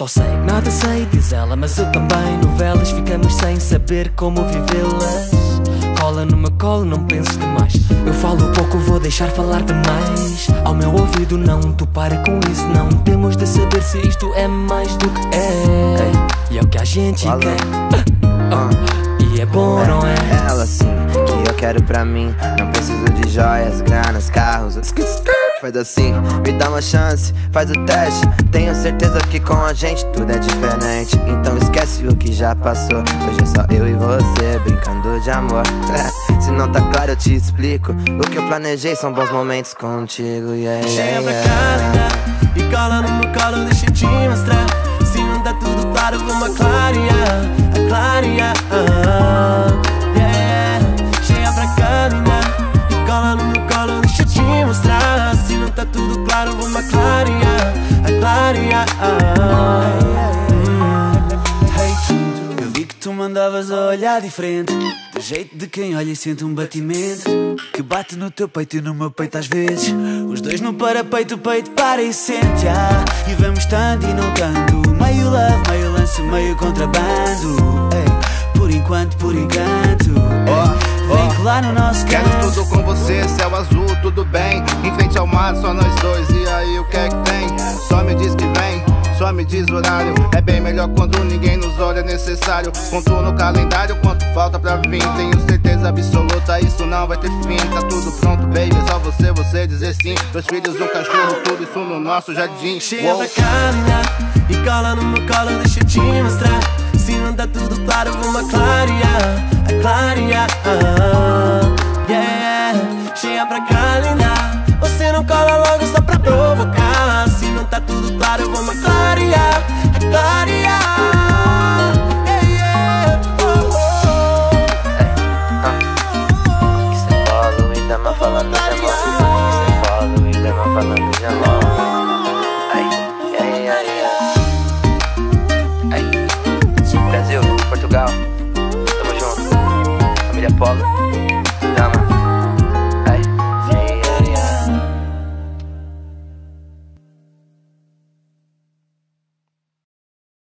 Só sei que nada sei, diz ela, mas eu também. Novelas, ficamos sem saber como vivê-las. Cola no meu colo, não penso demais. Eu falo pouco, vou deixar falar demais. Ao meu ouvido não, tu para com isso não. Temos de saber se isto é mais do que é. E é o que a gente quer. E é bom, não é? Ela sim, que eu quero pra mim. Não preciso de joias, granas, carros. Faz assim, me dá uma chance, faz o teste. Tenho certeza que com a gente tudo é diferente. Então esquece o que já passou. Hoje é só eu e você, brincando de amor. Se não tá claro eu te explico. O que eu planejei são bons momentos contigo, yeah, Chega pra cá, linda, e cola no meu colo, deixa eu te mostrar. Se não tá tudo claro, vamos clarear, clarear, yeah. Chega pra cá, linda, e cola no meu colo, deixa eu te mostrar. Se não tá tudo claro, vamos clarear, clarear, Eu vi que tu mandavas a olhar diferente, do jeito de quem olha e sente um batimento que bate no teu peito e no meu peito às vezes. Os dois no parapeito, o peito para e sente, e vamos estando e não tanto. Meio love, meio lance, meio contrabando, por enquanto, por encanto, vem colar no nosso Quero canto. tudo com você, céu azul, tudo bem. Em frente ao mar, só nós dois, e aí o que é que tem? Só me diz que vem, só me diz o horário. É bem melhor quando ninguém nos olha, é necessário. Conto no calendário quanto falta pra vir. Tenho certeza absoluta, isso não vai ter fim. Tá tudo pronto, baby, é só você dizer sim. 2 filhos, um cachorro, tudo isso no nosso jardim. Chega pra cá, linda, e cola no meu colo, deixa eu te mostrar. Se não tá tudo claro, vamos clarear, clarear, yeah. Chega pra cá, linda, você não cola logo só pra provocar. Se não tá tudo claro, vamos clarear, clarear, yeah. Que cê fala e dama falando de amor. Que cê fala e dama falando de amor. Brasil, Portugal, tamo junto. Família Polo.